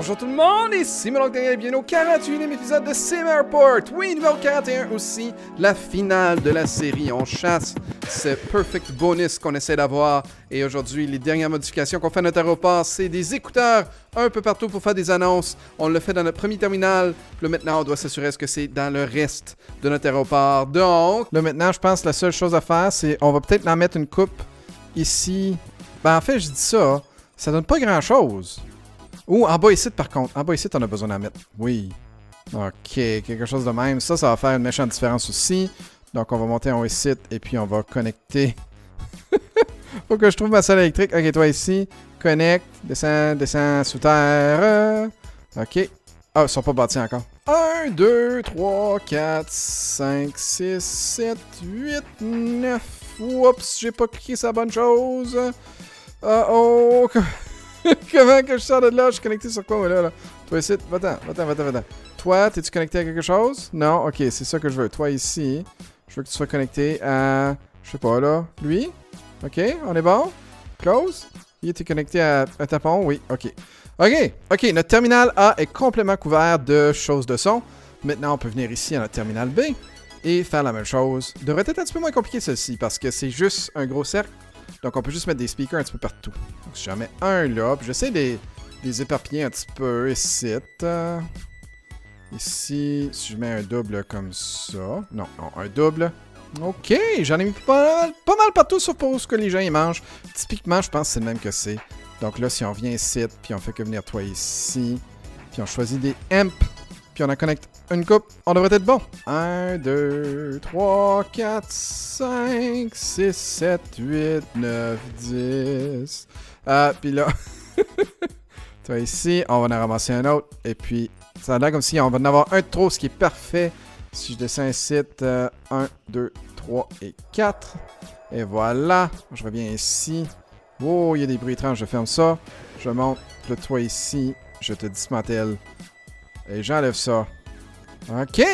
Bonjour tout le monde, ici Moloch Daniel, bienvenue au 41e épisode de Sim Airport. Oui, numéro 41 aussi, la finale de la série. On chasse ce perfect bonus qu'on essaie d'avoir. Et aujourd'hui, les dernières modifications qu'on fait à notre aéroport, c'est des écouteurs un peu partout pour faire des annonces. On le fait dans notre premier terminal. Puis là, maintenant, on doit s'assurer que c'est dans le reste de notre aéroport. Donc, là maintenant, je pense que la seule chose à faire, c'est on va peut-être en mettre une coupe ici. Ben en fait, je dis ça, ça donne pas grand-chose. Ou en bas ici, par contre. En bas ici, on a besoin d'en mettre. Oui. Ok, quelque chose de même. Ça va faire une méchante différence aussi. Donc, on va monter en haut ici et puis on va connecter. Faut que je trouve ma salle électrique. Ok, toi ici. Connecte. Descends sous terre. Ok. Ah, ils sont pas bâtis encore. 1, 2, 3, 4, 5, 6, 7, 8, 9. Oups, j'ai pas cliqué sur la bonne chose. Oh. Comment que je sors de là? Je suis connecté sur quoi, moi, là? Toi ici, va-t'en. Toi, t'es-tu connecté à quelque chose? Non? Ok, c'est ça que je veux. Toi ici, je veux que tu sois connecté à... Je sais pas, là. Lui? Ok, on est bon? Close? Il était connecté à un tapon? Oui, ok. Ok, notre terminal A est complètement couvert de choses de son. Maintenant, on peut venir ici à notre terminal B et faire la même chose. Devrait être un petit peu moins compliqué, ceci, parce que c'est juste un gros cercle. Donc, on peut juste mettre des speakers un petit peu partout. Donc, si j'en mets un là, puis j'essaie de les éparpiller un petit peu ici. Ici, si je mets un double comme ça. Non, un double. Ok, j'en ai mis pas mal partout, sauf pour ce que les gens y mangent. Typiquement, je pense que c'est le même que c'est. Donc là, si on vient ici, puis on fait que venir toi ici, puis on choisit des amps, puis on en connecte une coupe, on devrait être bon. 1, 2, 3, 4, 5, 6, 7, 8, 9, 10. Puis là, toi ici, on va en ramasser un autre. Et puis, ça a l'air comme si on va en avoir un de trop, ce qui est parfait. Si je descends ici, 1, 2, 3 et 4. Et voilà, je reviens ici. Oh, il y a des bruits étranges, je ferme ça. Je monte, le toi ici, je te dismantèle. Et j'enlève ça. Ok.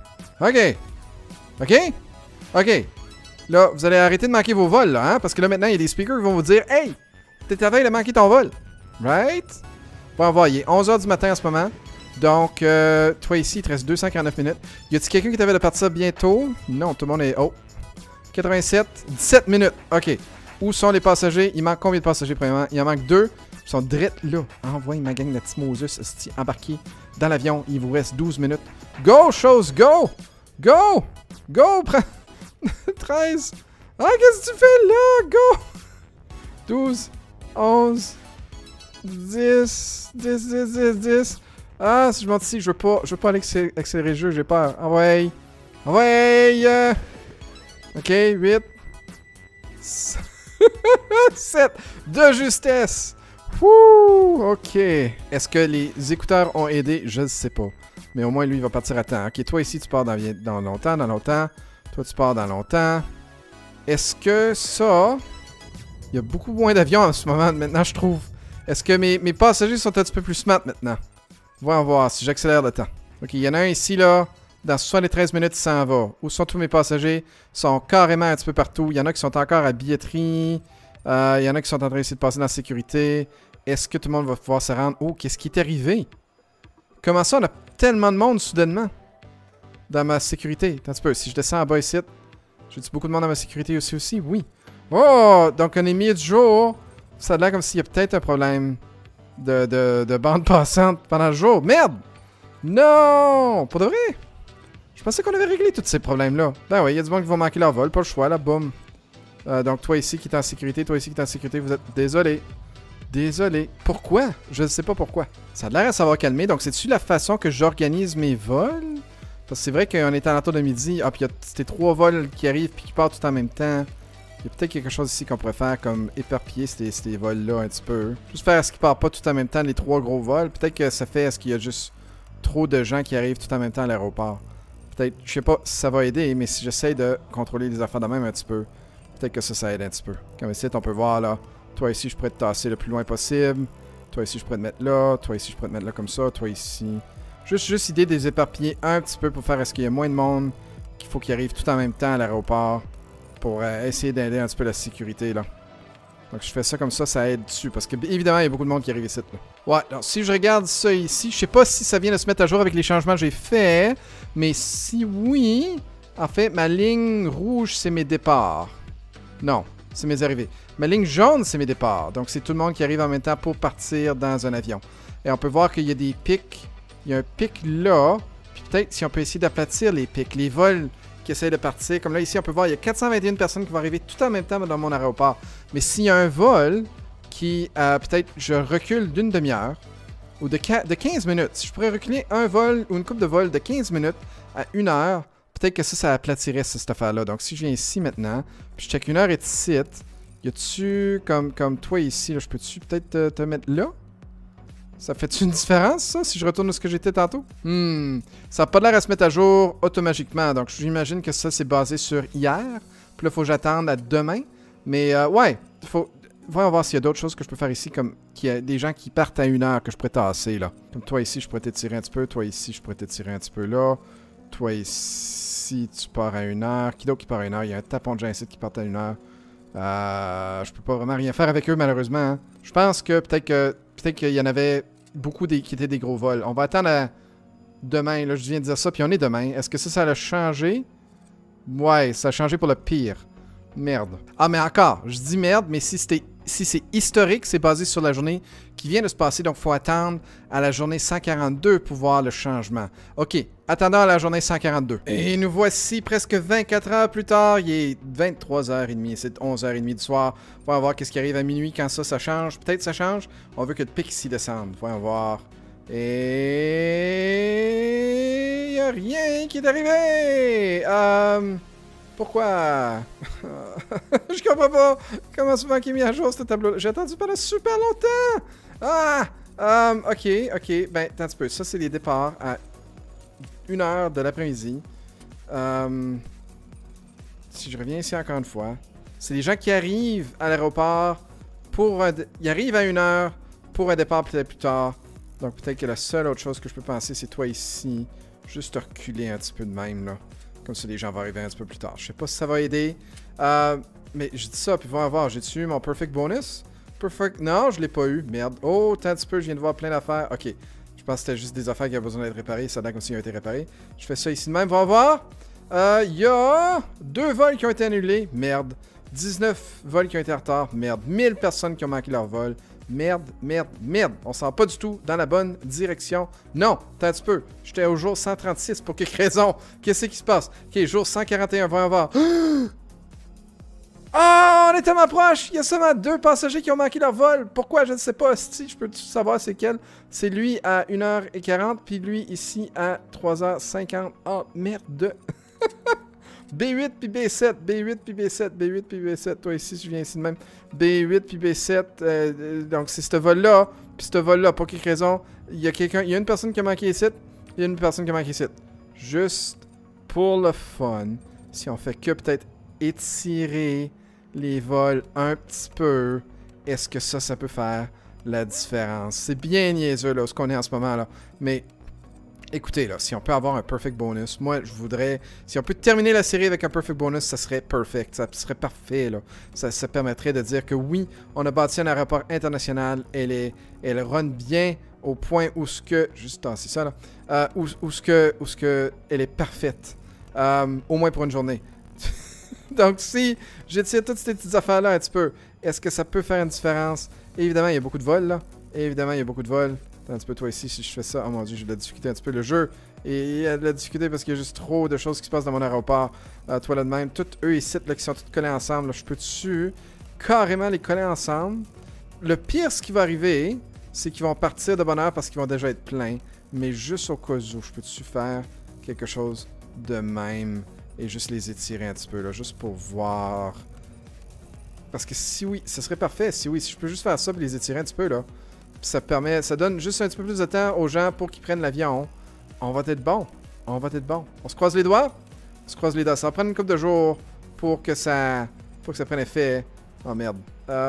Là, vous allez arrêter de manquer vos vols, là, hein? Parce que là, maintenant, il y a des speakers qui vont vous dire « Hey, t'es à veille de manquer ton vol. » Right? Bon, on va, il est 11h du matin en ce moment. Donc, toi ici, il te reste 249 minutes. Y a-t-il quelqu'un qui t'avait de partir bientôt? Non, tout le monde est... Oh. 87. 17 minutes. Ok. Où sont les passagers? Il manque combien de passagers, premièrement? Il en manque 2. Ils sont drettes là. Envoyez ma gang de Timosus embarqué dans l'avion. Il vous reste 12 minutes. Go, chose, go! Go! Go! 13. Ah, qu'est-ce que tu fais là? Go! 12, 11, 10. Ah, si je monte ici, je veux pas aller accélérer le jeu, j'ai peur. Envoyez! Ok, 8. 7. De justesse! Wouh! Ok. Est-ce que les écouteurs ont aidé? Je ne sais pas. Mais au moins, lui, il va partir à temps. Ok, toi ici, tu pars dans longtemps. Toi, tu pars dans longtemps. Est-ce que ça... Il y a beaucoup moins d'avions en ce moment, maintenant, je trouve. Est-ce que mes passagers sont un petit peu plus smart maintenant? Voyons voir si j'accélère le temps. Ok, il y en a un ici, là. Dans 73 minutes, il s'en va. Où sont tous mes passagers? Ils sont carrément un petit peu partout. Il y en a qui sont encore à billetterie. Il y en a qui sont en train d'essayer de passer dans la sécurité. Est-ce que tout le monde va pouvoir se rendre? Oh, qu'est-ce qui est arrivé? Comment ça, on a tellement de monde soudainement dans ma sécurité? Attends un petit peu. Si je descends en bas ici, j'ai-tu beaucoup de monde dans ma sécurité aussi? Oui. Oh! Donc, on est milieu du jour. Ça a l'air comme s'il y a peut-être un problème de bande passante pendant le jour. Merde! Non! Pour de vrai? Je pensais qu'on avait réglé tous ces problèmes-là. Ben oui, il y a du monde qui va manquer leur vol. Pas le choix, là. Boum. Donc, toi ici qui est en sécurité, vous êtes... Désolé. Pourquoi? Je ne sais pas pourquoi. Ça a l'air à savoir calmer. Donc, c'est-tu la façon que j'organise mes vols? Parce que c'est vrai qu'on est à l'entour de midi. Ah, puis il y a ces 3 vols qui arrivent puis qui partent tout en même temps. Il y a peut-être quelque chose ici qu'on pourrait faire comme éparpiller ces vols-là un petit peu. Juste faire ce qui part pas tout en même temps, les 3 gros vols. Peut-être que ça fait est-ce qu'il y a juste trop de gens qui arrivent tout en même temps à l'aéroport. Peut-être, je sais pas si ça va aider, mais si j'essaie de contrôler les affaires de même un petit peu, peut-être que ça aide un petit peu. Comme ici, on peut voir là. Toi ici, je pourrais te tasser le plus loin possible. Toi ici, je pourrais te mettre là. Toi ici, je pourrais te mettre là comme ça. Toi ici. Juste idée de les éparpiller un petit peu pour faire est-ce qu'il y a moins de monde qu'il faut qu'ils arrivent tout en même temps à l'aéroport pour essayer d'aider un petit peu la sécurité là. Donc je fais ça comme ça aide dessus. Parce que évidemment, il y a beaucoup de monde qui arrive ici. Là. Ouais, alors si je regarde ça ici, je sais pas si ça vient de se mettre à jour avec les changements que j'ai faits. Mais si oui, en fait, ma ligne rouge, c'est mes départs. Non, c'est mes arrivées. Ma ligne jaune, c'est mes départs. Donc c'est tout le monde qui arrive en même temps pour partir dans un avion. Et on peut voir qu'il y a des pics. Il y a un pic là. Puis peut-être si on peut essayer d'aplatir les pics, les vols qui essayent de partir. Comme là, ici, on peut voir, il y a 421 personnes qui vont arriver tout en même temps dans mon aéroport. Mais s'il y a un vol qui, peut-être, je recule d'une demi-heure ou de 15 minutes. Si je pourrais reculer un vol ou une coupe de vol de 15 minutes à 1 heure, peut-être que ça aplatirait cette affaire-là. Donc, si je viens ici maintenant, puis je check 1 heure et ici, y a-tu, comme toi ici, là, je peux-tu peut-être te mettre là? Ça fait une différence, ça, si je retourne à ce que j'étais tantôt? Ça n'a pas l'air à se mettre à jour automatiquement. Donc, j'imagine que ça, c'est basé sur hier. Puis là, il faut que j'attende à demain. Mais, ouais, voyons voir s'il y a d'autres choses que je peux faire ici, comme qu'il y a des gens qui partent à 1 heure que je pourrais tasser, là. Comme toi ici, je pourrais t'étirer un petit peu. Toi ici, je pourrais t'étirer un petit peu là. Toi ici, tu pars à 1 heure. Qui d'autre qui part à 1 heure? Il y a un tapon de gens ici qui part à 1 heure. Je peux pas vraiment rien faire avec eux, malheureusement. Hein. Je pense que peut-être qu'il y en avait beaucoup qui étaient des gros vols. On va attendre à demain. Là, je viens de dire ça, puis on est demain. Est-ce que ça a changé? Ouais, ça a changé pour le pire. Merde. Ah, mais encore, je dis merde, mais si c'est historique, c'est basé sur la journée qui vient de se passer, donc il faut attendre à la journée 142 pour voir le changement. OK, attendons à la journée 142. Et nous voici presque 24 heures plus tard. Il est 23h30, c'est 11h30 du soir. Voyons voir qu'est-ce qui arrive à minuit quand ça change. Peut-être ça change. On veut que le pic ici descende. Voyons voir. Et... il n'y a rien qui est arrivé! Pourquoi? Je comprends pas comment souvent qu'il est mis à jour ce tableau. J'ai attendu pendant super longtemps! Ok. Ben, attends un petit peu. Ça, c'est les départs à 1 heure de l'après-midi. Si je reviens ici encore une fois, c'est les gens qui arrivent à l'aéroport pour ils arrivent à 1 heure pour un départ peut-être plus tard. Donc, peut-être que la seule autre chose que je peux penser, c'est toi ici. Juste te reculer un petit peu de même, là. Comme ça, les gens vont arriver un petit peu plus tard. Je sais pas si ça va aider. Mais je dis ça, puis on va voir. J'ai-tu eu mon perfect bonus? Perfect... Non, je l'ai pas eu. Merde. Oh, tant un petit peu, je viens de voir plein d'affaires. OK. Je pense que c'était juste des affaires qui avaient besoin d'être réparées. Ça a l'air comme s'ils ont été réparés. Je fais ça ici de même. On va voir. Il y a 2 vols qui ont été annulés. Merde. 19 vols qui ont été en retard. Merde. 1000 personnes qui ont manqué leur vol. Merde. On s'en va pas du tout dans la bonne direction. Non, t'as un petit peu. J'étais au jour 136. Pour quelle raison? Qu'est-ce qui se passe? Ok, jour 141, voyons voir. Ah, on est tellement proche! Il y a seulement 2 passagers qui ont manqué leur vol. Pourquoi? Je ne sais pas. Si je peux savoir c'est quel. C'est lui à 1h40, puis lui ici à 3h50. Oh, merde. B8 puis B7, B8 puis B7, B8 puis B7. Toi ici, je viens ici de même. B8 puis B7. Donc, c'est ce vol-là. Puis ce vol-là, pour quelle raison? Il y a une personne qui a manqué ici. Il y a une personne qui a manqué ici. Juste pour le fun. Si on fait que peut-être étirer les vols un petit peu, est-ce que ça peut faire la différence? C'est bien niaiseux, là, ce qu'on est en ce moment, là. Mais... écoutez, là, si on peut avoir un perfect bonus, moi, je voudrais... si on peut terminer la série avec un perfect bonus, ça serait perfect. Ça serait parfait, là. Ça permettrait de dire que oui, on a bâti un aéroport international. Elle run bien au point où ce que... juste tasser ça, là. Où ce que elle est parfaite. Au moins pour une journée. Donc, si j'étire toutes ces petites affaires-là un petit peu, est-ce que ça peut faire une différence? Évidemment, il y a beaucoup de vols, là. Évidemment, il y a beaucoup de vols. Attends un petit peu, toi ici, si je fais ça. Oh mon dieu, j'ai de la difficulté un petit peu. Le jeu, et il y a de la difficulté parce qu'il y a juste trop de choses qui se passent dans mon aéroport. Toi là de même. Toutes eux ici, là, qui sont tous collés ensemble. Là, je peux-tu carrément les coller ensemble? Le pire, ce qui va arriver, c'est qu'ils vont partir de bonne heure parce qu'ils vont déjà être pleins. Mais juste au cas où, je peux-tu faire quelque chose de même et juste les étirer un petit peu, là, juste pour voir. Parce que si oui, ce serait parfait. Si oui, si je peux juste faire ça et les étirer un petit peu, là. Ça donne juste un petit peu plus de temps aux gens pour qu'ils prennent l'avion. On va être bon. On se croise les doigts? On se croise les doigts. Ça va prendre une couple de jours pour que ça prenne effet. Oh merde.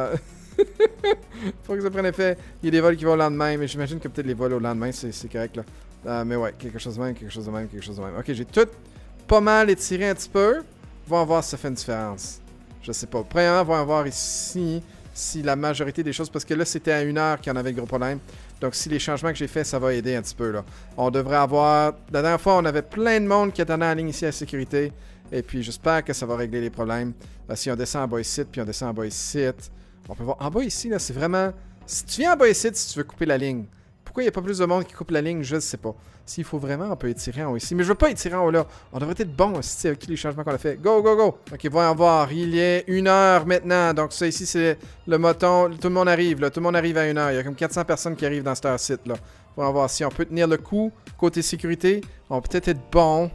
Pour que ça prenne effet. Il y a des vols qui vont au lendemain, mais j'imagine que peut-être les vols au lendemain, c'est correct là. Mais ouais, quelque chose de même. Ok, j'ai tout pas mal étiré un petit peu. On va voir si ça fait une différence. Je sais pas. Premièrement, on va voir ici si la majorité des choses... Parce que là, c'était à 1 heure qu'il y en avait de gros problèmes. Donc, si les changements que j'ai faits, ça va aider un petit peu, là. On devrait avoir... La dernière fois, on avait plein de monde qui attendait en ligne ici à la sécurité. Et puis, j'espère que ça va régler les problèmes. Si on descend en bas ici, puis on descend en bas ici, on peut voir... En bas ici, là, c'est vraiment... Si tu viens en bas ici, si tu veux couper la ligne. Pourquoi il n'y a pas plus de monde qui coupe la ligne, je ne sais pas. S'il faut vraiment, on peut étirer en haut ici. Mais je veux pas étirer en haut là. On devrait être bon aussi avec tous les changements qu'on a fait. Go, go, go! Ok, voyons voir. Il est 1 heure maintenant. Donc ça ici, c'est le moton. Tout le monde arrive là. Tout le monde arrive à 1 heure. Il y a comme 400 personnes qui arrivent dans ce site là. Voyons voir si on peut tenir le coup. Côté sécurité, on peut peut-être être bon.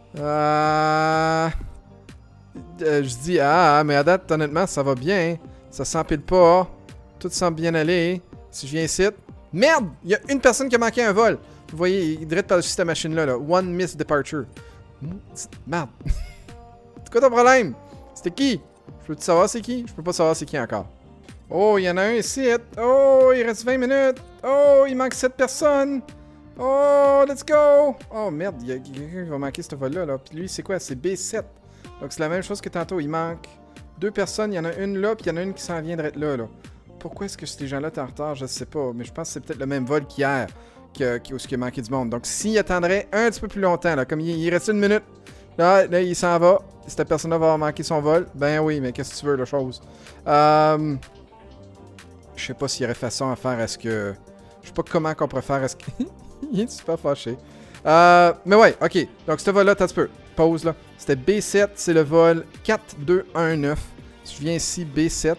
Je dis mais à date, honnêtement, ça va bien. Ça s'empile pas. Tout semble bien aller. Si je viens ici... Merde! Il y a une personne qui a manqué un vol. Vous voyez, il direct par-dessus cette machine-là. Là. One miss departure. Merde. C'est quoi ton problème? C'était qui? Je peux-tu savoir c'est qui? Je peux pas savoir c'est qui encore. Oh, il y en a un ici. Oh, il reste 20 minutes. Oh, il manque 7 personnes. Oh, let's go! Oh, merde, il y a quelqu'un qui va manquer ce vol-là. Là. Puis lui, c'est quoi? C'est B7. Donc, c'est la même chose que tantôt. Il manque 2 personnes. Il y en a une là, puis il y en a une qui s'en vient de là. Pourquoi est-ce que ces gens-là sont en retard? Je sais pas. Mais je pense que c'est peut-être le même vol qu'hier où il a manqué du monde. Donc, s'il attendrait un petit peu plus longtemps, là, comme il reste 1 minute, là il s'en va. Cette personne-là va avoir manqué son vol. Ben oui, mais qu'est-ce que tu veux, la chose? Je sais pas s'il y aurait façon à faire. Est-ce que... Je sais pas comment qu'on pourrait faire. Est-ce que... il est super fâché. Mais ouais, ok. Donc, ce vol-là, t'as un petit peu. Pause, là. C'était B7. C'est le vol 4219. Si je viens ici, B7...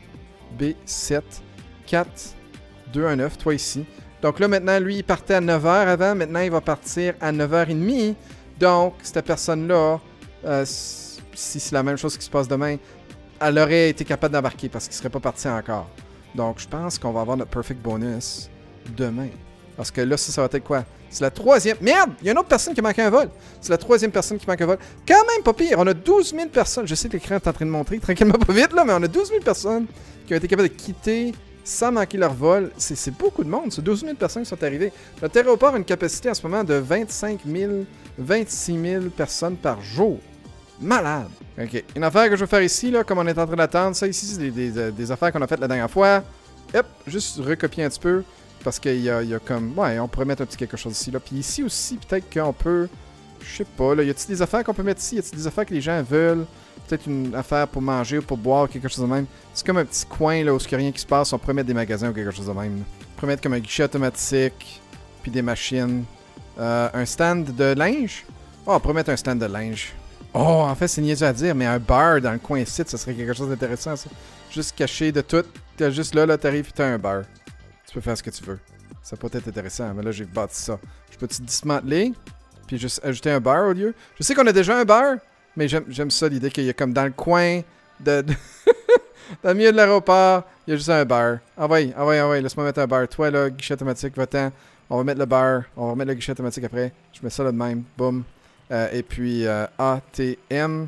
B7, 4, 2, 1, 9, toi ici. Donc là, maintenant, lui, il partait à 9h avant. Maintenant, il va partir à 9h30. Donc, cette personne-là, si c'est la même chose qui se passe demain, elle aurait été capable d'embarquer parce qu'il ne serait pas parti encore. Donc, je pense qu'on va avoir notre perfect bonus demain. Parce que là, ça va être quoi? C'est la 3e... Merde! Il y a une autre personne qui manque un vol. C'est la 3e personne qui manque un vol. Quand même pas pire. On a 12 000 personnes. Je sais que l'écran est en train de montrer tranquillement pas vite, là, mais on a 12 000 personnes qui ont été capables de quitter sans manquer leur vol. C'est beaucoup de monde. C'est 12 000 personnes qui sont arrivées. Notre aéroport a une capacité en ce moment de 25 000, 26 000 personnes par jour. Malade! OK. Une affaire que je vais faire ici, là, comme on est en train d'attendre, ça ici, c'est des affaires qu'on a faites la dernière fois. Hop! Juste recopier un petit peu. Parce qu'il y a comme... Ouais, on pourrait mettre un petit quelque chose ici, là. Puis ici aussi, peut-être qu'on peut... Je sais pas, là. Y a-t-il des affaires qu'on peut mettre ici? Y a-t-il des affaires que les gens veulent? Peut-être une affaire pour manger ou pour boire, quelque chose de même. C'est comme un petit coin, là, où il n'y a rien qui se passe. On pourrait mettre des magasins ou quelque chose de même, là. On pourrait mettre comme un guichet automatique. Puis des machines. Un stand de linge? Oh, on pourrait mettre un stand de linge. Oh, en fait, c'est niaiseux à dire, mais un bar dans le coin ici, ça serait quelque chose d'intéressant, ça. Juste caché de tout. T'as juste là, t'arrives, puis t'as un bar. Tu peux faire ce que tu veux. Ça peut être intéressant, mais là, j'ai bâti ça. Je peux-tu dismanteler, puis juste ajouter un bar au lieu? Je sais qu'on a déjà un bar, mais j'aime ça, l'idée qu'il y a comme dans le coin dans le milieu de l'aéroport, il y a juste un bar. Envoie, laisse-moi mettre un bar. Toi, là, guichet automatique, va-t'en. On va mettre le bar, on va remettre le guichet automatique après. Je mets ça là de même, boum. Et puis, ATM,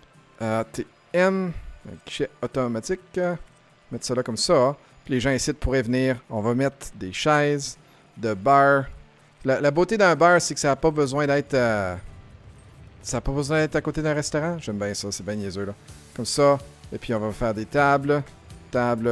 guichet automatique. Mettre ça là comme ça. Puis les gens ici pourraient venir. On va mettre des chaises, de bar. La beauté d'un bar, c'est que ça n'a pas besoin d'être... ça n'a pas besoin d'être à côté d'un restaurant. J'aime bien ça, c'est bien niaiseux là. Comme ça. Et puis on va faire des tables. Table.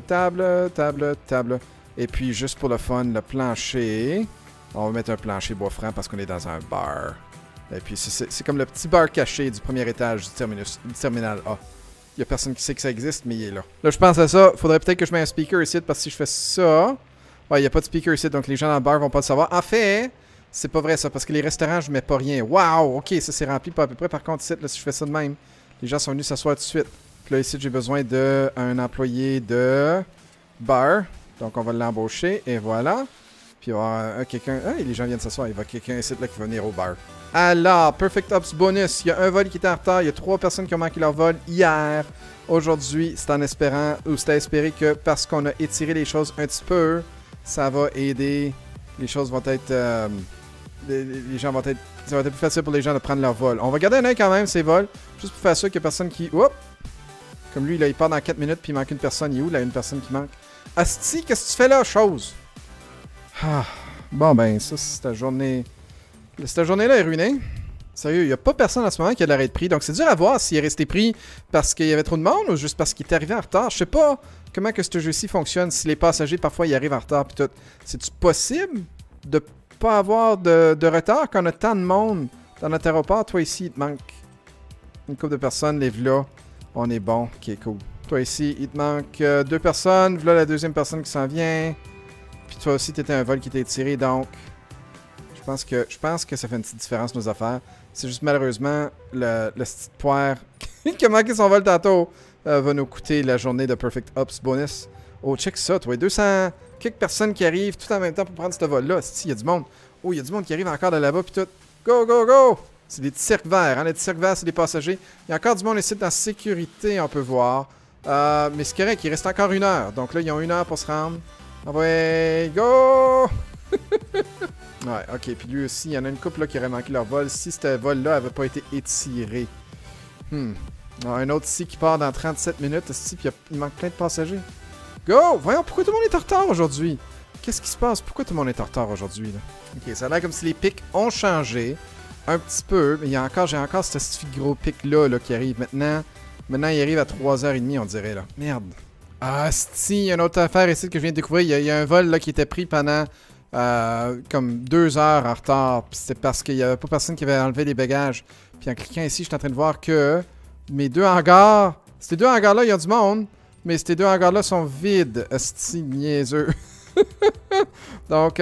Et puis juste pour le fun, le plancher. On va mettre un plancher bois franc parce qu'on est dans un bar. Et puis c'est comme le petit bar caché du premier étage du terminal A. Il n'y a personne qui sait que ça existe, mais il est là. Là, je pense à ça. Faudrait peut-être que je mette un speaker ici, parce que si je fais ça... Ouais, il n'y a pas de speaker ici, donc les gens dans le bar vont pas le savoir. En fait, c'est pas vrai ça, parce que les restaurants, je mets pas rien. Waouh! OK, ça c'est rempli pas à peu près. Par contre, ici, là, si je fais ça de même, les gens sont venus s'asseoir tout de suite. Puis là, ici, j'ai besoin d'un employé de bar. Donc, on va l'embaucher, et voilà. Puis il va y avoir quelqu'un... Ah, les gens viennent s'asseoir. Il va y avoir quelqu'un ici là, qui va venir au bar. Alors, Perfect Ops bonus. Il y a un vol qui était en retard. Il y a 3 personnes qui ont manqué leur vol hier. Aujourd'hui, c'est en espérant, ou c'est à espérer que parce qu'on a étiré les choses un petit peu, ça va aider. Les choses vont être... les gens vont être... Ça va être plus facile pour les gens de prendre leur vol. On va garder un œil quand même, ces vols. Juste pour faire sûr qu'il n'y a personne qui... Oups! Comme lui, là, il part dans 4 minutes, puis il manque une personne. Il est où, là, une personne qui manque? Asti, qu'est-ce que tu fais là, chose? Ah, bon, ben, ça, c'est ta journée... Cette journée-là est ruinée. Sérieux, il n'y a pas personne en ce moment qui a de l'arrêt de prix. Donc, c'est dur à voir s'il est resté pris parce qu'il y avait trop de monde ou juste parce qu'il est arrivé en retard. Je sais pas comment que ce jeu-ci fonctionne si les passagers, parfois, ils arrivent en retard pis tout. C'est-tu possible de pas avoir de retard quand on a tant de monde dans notre aéroport? Toi, ici, il te manque une couple de personnes. Les v'là. On est bon. Ok, cool. Toi, ici, il te manque 2 personnes. V'là la deuxième personne qui s'en vient. Puis toi aussi, t'étais un vol qui était tiré, donc... Je pense que ça fait une petite différence, nos affaires. C'est juste, malheureusement, le petit poire qui a manqué son vol tantôt va nous coûter la journée de Perfect Ops bonus. Oh, check ça, toi. 200 quelques personnes qui arrivent tout en même temps pour prendre ce vol-là. Il y a du monde. Oh, il y a du monde qui arrive encore de là-bas, puis tout. Go, go, go! C'est des petits cercles verts, hein. Les petits cercles verts, c'est des passagers. Il y a encore du monde ici dans sécurité, on peut voir. Mais c'est correct, il reste encore 1 heure. Donc là, ils ont 1 heure pour se rendre. Ah ouais, go! Ouais, ok. Puis lui aussi, il y en a une couple là qui aurait manqué leur vol si ce vol-là avait pas été étiré. Alors, un autre ici qui part dans 37 minutes. Ici, puis il manque plein de passagers. Go! Voyons, pourquoi tout le monde est en retard aujourd'hui? Qu'est-ce qui se passe? Pourquoi tout le monde est en retard aujourd'hui, là? Ok, ça a l'air comme si les pics ont changé un petit peu. Mais j'ai encore ce petit gros pic-là qui arrive maintenant. Maintenant, il arrive à 3h30, on dirait, là. Merde. Ah, si, il y a une autre affaire ici que je viens de découvrir. Il y a un vol là, qui était pris pendant comme 2 heures en retard. Puis c'est parce qu'il n'y avait pas personne qui avait enlevé les bagages. Puis en cliquant ici, je suis en train de voir que mes 2 hangars... Ces 2 hangars-là, il y a du monde. Mais ces 2 hangars-là sont vides. Esti niaiseux. Donc,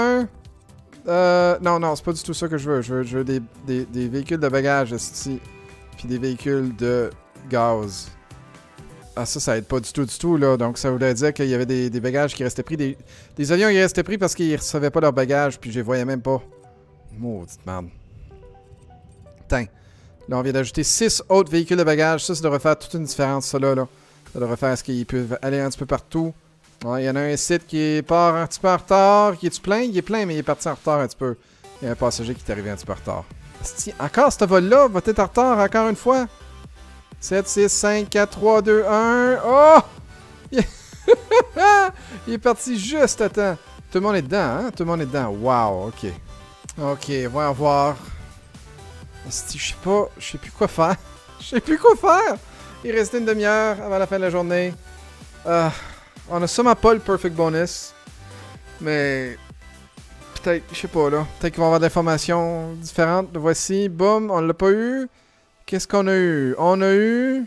non, c'est pas du tout ça que je veux. Je veux des véhicules de bagages, esti. Puis des véhicules de gaz. Ah, ça aide pas du tout, là. Donc, ça voulait dire qu'il y avait des bagages qui restaient pris. Des avions qui restaient pris parce qu'ils recevaient pas leurs bagages, puis je les voyais même pas. Maudite merde. Putain. Là, on vient d'ajouter 6 autres véhicules de bagages. Ça devrait faire toute une différence, ça, là. Ça devrait faire ce qu'ils peuvent aller un petit peu partout. Ouais, il y en a un site qui part un petit peu en retard. Qui est-tu plein? Il est plein, mais il est parti en retard un petit peu. Il y a un passager qui est arrivé un petit peu en retard. Encore ce vol-là va être en retard encore une fois. 7, 6, 5, 4, 3, 2, 1. Oh! Il est parti juste à temps. Tout le monde est dedans, hein? Tout le monde est dedans. Wow, ok. Ok, voyons voir. Je sais plus quoi faire. Je sais plus quoi faire. Il restait une demi-heure avant la fin de la journée. On a sûrement pas le Perfect Bonus. Mais... peut-être, je sais pas, là. Peut-être qu'ils vont avoir des informations différentes. Le voici. Boum, on l'a pas eu. Qu'est-ce qu'on a eu? On a eu...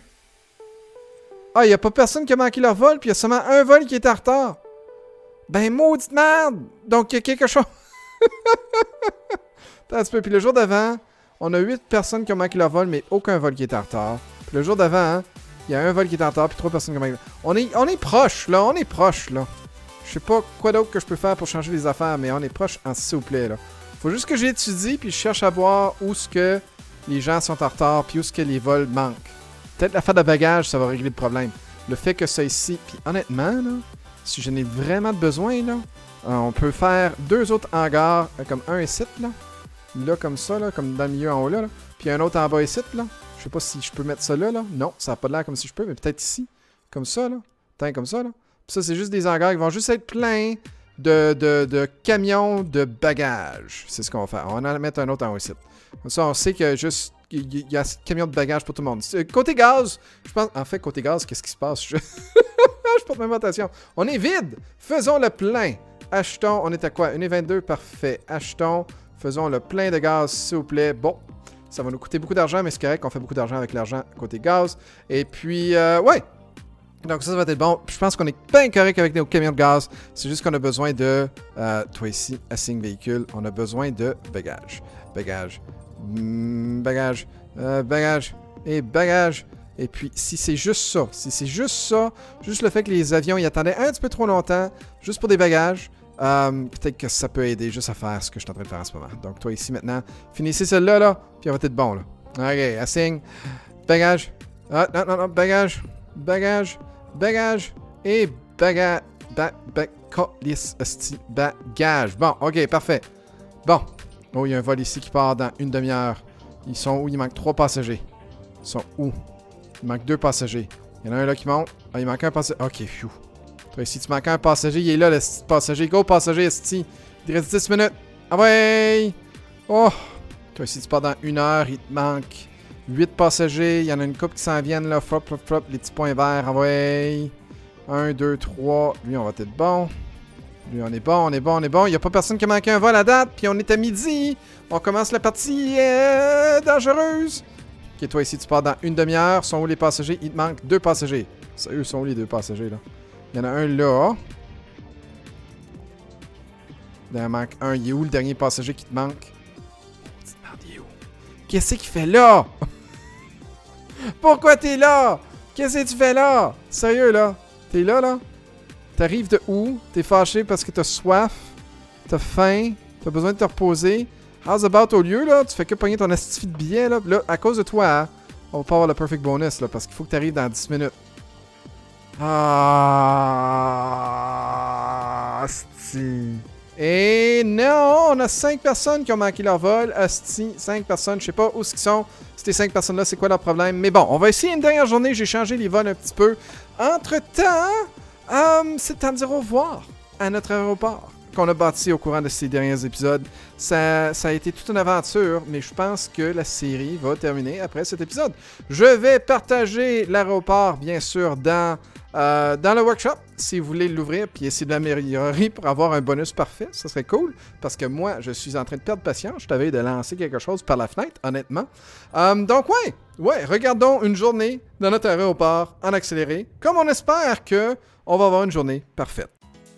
Ah, il n'y a pas personne qui a manqué leur vol, puis il y a seulement un vol qui est en retard. Ben, maudite merde! Donc, il y a quelque chose... Attends un petit peu. Puis le jour d'avant, on a 8 personnes qui ont manqué leur vol, mais aucun vol qui est en retard. Puis le jour d'avant, hein, il y a un vol qui est en retard, puis 3 personnes qui ont manqué... On est proche, là. On est proche, là. Je sais pas quoi d'autre que je peux faire pour changer les affaires, mais on est proche, s'il vous plaît, là. Faut juste que j'étudie, puis je cherche à voir où ce que... les gens sont en retard, puis où est-ce que les vols manquent. Peut-être l'affaire de bagages, ça va régler le problème. Le fait que ça ici, puis honnêtement, là, si j'en ai vraiment besoin, là, on peut faire 2 autres hangars, comme un ici, là. Là, comme ça, là, comme dans le milieu en haut, là. Puis un autre en bas ici, là. Je sais pas si je peux mettre ça là, là. Non, ça n'a pas l'air comme si je peux, mais peut-être ici. Comme ça, là. Putain, comme ça, là. Puis ça, c'est juste des hangars qui vont juste être pleins de camions de bagages. C'est ce qu'on va faire. On va en mettre un autre en haut ici. Comme ça, on sait que juste il y a ce camion de bagages pour tout le monde. Côté gaz, je pense... En fait, côté gaz, qu'est-ce qui se passe? Je porte même attention. On est vide. Faisons le plein. Achetons... On est à quoi? 1,22. Parfait. Achetons. Faisons le plein de gaz, s'il vous plaît. Bon. Ça va nous coûter beaucoup d'argent, mais c'est correct qu'on fait beaucoup d'argent avec l'argent côté gaz. Et puis, ouais. Donc ça va être bon. Je pense qu'on est bien correct avec nos camions de gaz. C'est juste qu'on a besoin de... toi ici, assigne véhicule. On a besoin de bagages. Bagages. Bagages. Bagages. Et bagages. Et puis, si c'est juste ça, juste le fait que les avions y attendaient un petit peu trop longtemps, juste pour des bagages, peut-être que ça peut aider juste à faire ce que je suis en train de faire en ce moment. Donc, toi ici maintenant, finissez celle-là, là, puis on va être bon, là. Ok, assigne. Bagages. Ah, non, bagages. Bagages. Bagages. Et bagages. Bagages. Bon, ok, parfait. Bon. Oh, il y a un vol ici qui part dans une demi-heure. Ils sont où? Il manque 3 passagers. Ils sont où? Il manque 2 passagers. Il y en a un là qui monte. Ah, il manque un passager. Ok, phew. Toi ici, tu manques un passager. Il est là, le passager. Go, passager, ici. Il reste 10 minutes. Ah ouais! Oh! Toi ici, tu pars dans 1 heure. Il te manque 8 passagers. Il y en a une couple qui s'en viennent là. Flop. Les petits points verts. Ah ouais! 1, 2, 3. Lui, on va être bon. Lui, on est bon, on est bon, on est bon. Il n'y a pas personne qui a manqué un vol à date. Puis on est à midi. On commence la partie dangereuse. Ok, toi ici, tu pars dans une demi-heure. Sont où les passagers? Il te manque 2 passagers. Sérieux, sont où les 2 passagers, là? Il y en a un là. Il en manque un. Il est où le dernier passager qui te manque? Merde, il est où? Qu'est-ce qu'il fait là? Pourquoi t'es là? Qu'est-ce que tu fais là? Sérieux, là? T'es là, là? T'arrives de où? T'es fâché parce que t'as soif? T'as faim? T'as besoin de te reposer? How's about au lieu, là? Tu fais que pogner ton astifi de billet, là? Là, à cause de toi, hein, on va pas avoir le perfect bonus, là, parce qu'il faut que t'arrives dans 10 minutes. Ah, asti. Et non, on a 5 personnes qui ont manqué leur vol. Asti, 5 personnes, je sais pas où ils sont. Ces 5 personnes-là, c'est quoi leur problème? Mais bon, on va essayer une dernière journée. J'ai changé les vols un petit peu. Entre-temps, c'est temps de dire au revoir à notre aéroport qu'on a bâti au courant de ces derniers épisodes. Ça a été toute une aventure, mais je pense que la série va terminer après cet épisode. Je vais partager l'aéroport, bien sûr, dans le workshop, si vous voulez l'ouvrir puis essayer de l'améliorer pour avoir un bonus parfait, ça serait cool, parce que moi, je suis en train de perdre patience. Je t'avais de lancer quelque chose par la fenêtre, honnêtement. Donc, ouais, regardons une journée dans notre aéroport en accéléré, comme on espère que on va avoir une journée parfaite.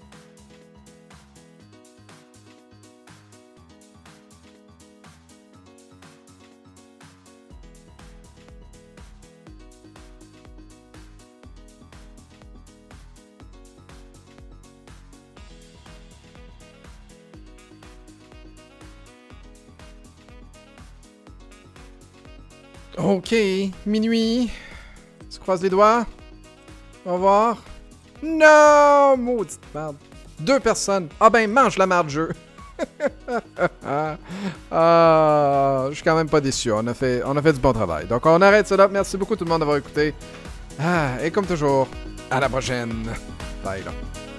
Ok, minuit. Tu croises les doigts. Au revoir. Non! Maudite merde. 2 personnes. Ah ben, mange la merde, jeu. Je suis quand même pas déçu. On a fait du bon travail. Donc, on arrête ça là. Merci beaucoup tout le monde d'avoir écouté. Et comme toujours, à la prochaine. Bye là.